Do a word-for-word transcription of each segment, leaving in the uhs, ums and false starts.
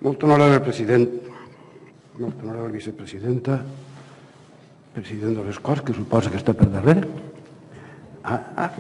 Molt honorable president, molt honorable vicepresidenta, president de les Corts, que suposa que està per darrere. Ah, ah,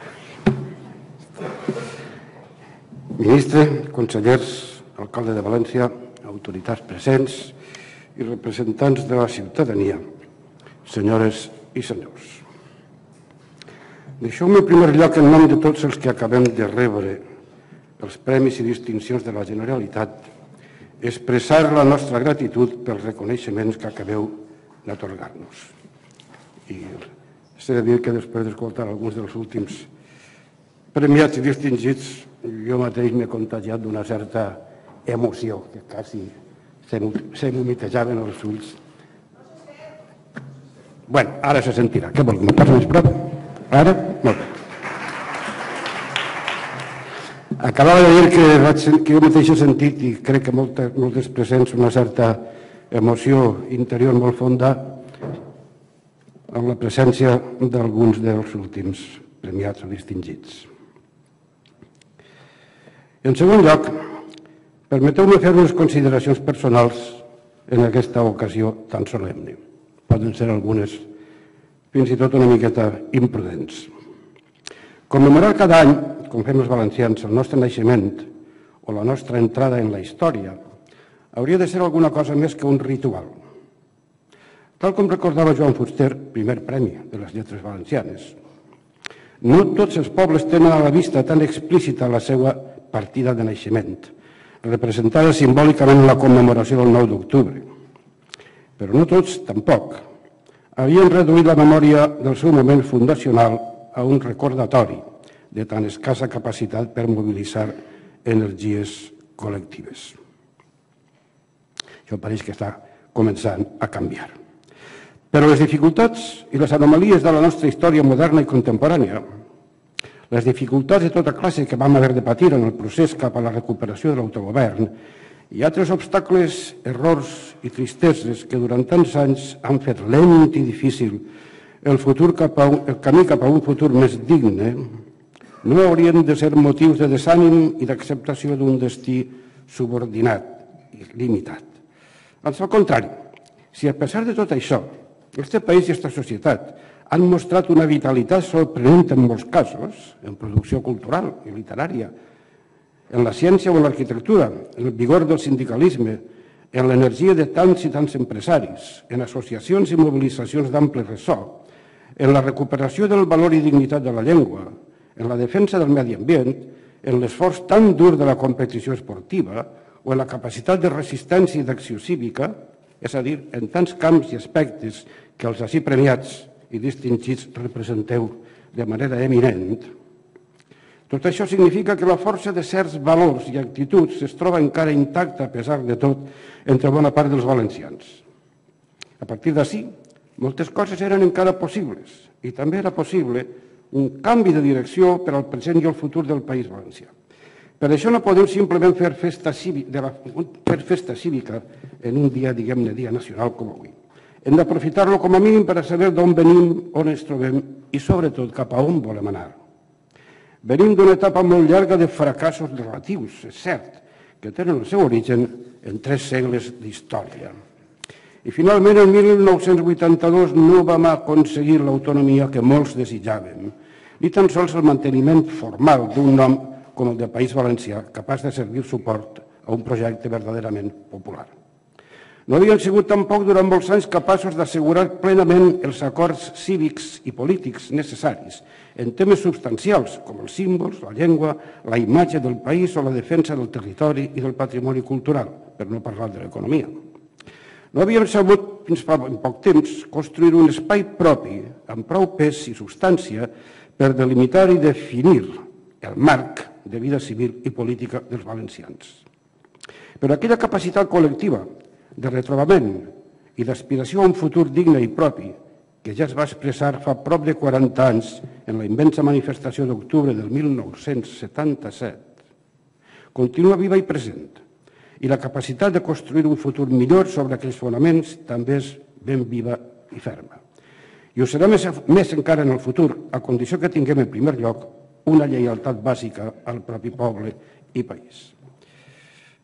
Ministre, consellers, alcalde de València, autoritats presents i representants de la ciutadania, senyores i senyors. Deixeu-me en primer lloc, en nom de tots els que acabem de rebre els premis i distincions de la Generalitat, expressar la nostra gratitud pels reconeixements que acabeu d'atorgar-nos. I s'ha de dir que després d'escoltar alguns dels últims premiats i distingits, jo mateix m'he contagiat d'una certa emoció, que quasi se m'humitejaven els ulls. Bé, ara se sentirà. Què vol, que m'ho posi més prop? Ara? Molt bé. Acabava de dir que jo mateix he sentit, i crec que moltes presents, una certa emoció interior molt fonda en la presència d'alguns dels últims premiats o distingits. En segon lloc, permeteu-me fer unes consideracions personals en aquesta ocasió tan solemne. Poden ser algunes fins i tot una miqueta imprudents. Commemorar cada any, com fem els valencians, el nostre naixement o la nostra entrada en la història hauria de ser alguna cosa més que un ritual. Tal com recordava Joan Fuster, primer premi de les lletres valencianes, no tots els pobles tenen a la vista tan explícita la seva partida de naixement, representada simbòlicament en la commemoració del nou d'octubre. Però no tots, tampoc, havien reduït la memòria del seu moment fundacional a un recordatori de tan escassa capacitat per mobilitzar energies col·lectives. Això pareix que està començant a canviar. Però les dificultats i les anomalies de la nostra història moderna i contemporània, les dificultats de tota classe que vam haver de patir en el procés cap a la recuperació de l'autogovern i altres obstacles, errors i tristeses que durant tants anys han fet lent i difícil el futur cap a un, el camí cap a un futur més digne, no haurien de ser motius de desànim i d'acceptació d'un destí subordinat i limitat. Ans al contrari, si a pesar de tot això, este país i aquesta societat han mostrat una vitalitat sorprenent en molts casos, en producció cultural i literària, en la ciència o en l'arquitectura, en el vigor del sindicalisme, en l'energia de tants i tants empresaris, en associacions i mobilitzacions d'ample ressò, en la recuperació del valor i dignitat de la llengua, en la defensa del medi ambient, en l'esforç tan dur de la competició esportiva o en la capacitat de resistència i d'acció cívica, és a dir, en tants camps i aspectes que els ací premiats i distingits representeu de manera eminent. Tot això significa que la força de certs valors i actituds es troba encara intacta, a pesar de tot, entre bona part dels valencians. A partir d'ací, moltes coses eren encara possibles i també era possible un canvi de direcció per al present i el futur del País Valencià. Per això no podem simplement fer festa cívica, fer festa cívica en un dia, diguem-ne, dia nacional com avui. Hem d'aprofitar-lo com a mínim per a saber d'on venim, on ens trobem i, sobretot, cap a on volem anar. Venim d'una etapa molt llarga de fracassos relatius, és cert, que tenen el seu origen en tres segles d'història. I finalment, el mil nou-cents vuitanta-dos no vam aconseguir l'autonomia que molts desitjàvem, ni tan sols el manteniment formal d'un nom com el de País Valencià, capaç de servir suport a un projecte verdaderament popular. No havien sigut tampoc durant molts anys capaços d'assegurar plenament els acords cívics i polítics necessaris en temes substancials com els símbols, la llengua, la imatge del país o la defensa del territori i del patrimoni cultural, per no parlar de l'economia. No havíem sabut, fins fa poc temps, construir un espai propi, amb prou pes i substància, per delimitar i definir el marc de vida civil i política dels valencians. Però aquella capacitat col·lectiva de retrobament i d'aspiració a un futur digne i propi, que ja es va expressar fa prop de quaranta anys en la immensa manifestació d'octubre del mil nou-cents setanta-set, continua viva i present, i la capacitat de construir un futur millor sobre aquells fonaments també és ben viva i ferma. I ho serà més, més encara en el futur, a condició que tinguem en primer lloc una lleialtat bàsica al propi poble i país.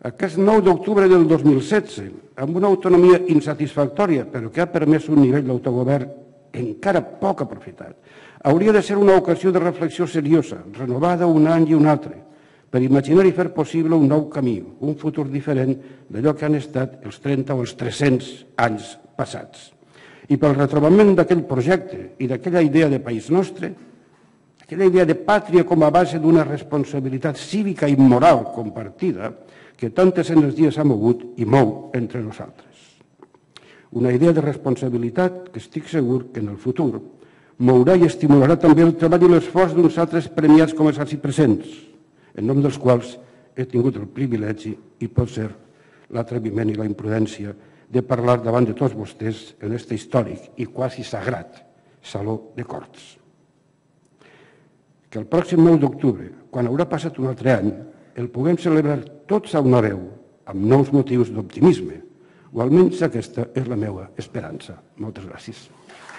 Aquest nou d'octubre del dos mil setze, amb una autonomia insatisfactòria, però que ha permès un nivell d'autogovern encara poc aprofitat, hauria de ser una ocasió de reflexió seriosa, renovada un any i un altre, per imaginar i fer possible un nou camí, un futur diferent d'allò que han estat els trenta o els tres-cents anys passats. I pel retrobament d'aquell projecte i d'aquella idea de país nostre, aquella idea de pàtria com a base d'una responsabilitat cívica i moral compartida que tantes energies ha mogut i mou entre nosaltres. Una idea de responsabilitat que estic segur que en el futur mourà i estimularà també el treball i l'esforç d'uns altres premiats com els així presents, en nom dels quals he tingut el privilegi i pot ser l'atreviment i la imprudència de parlar davant de tots vostès en este històric i quasi sagrat Saló de Corts. Que el pròxim nou d'octubre, quan haurà passat un altre any, el puguem celebrar tots a una veu, amb nous motius d'optimisme, o almenys aquesta és la meva esperança. Moltes gràcies.